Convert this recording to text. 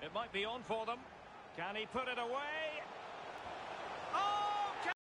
It might be on for them. Can he put it away?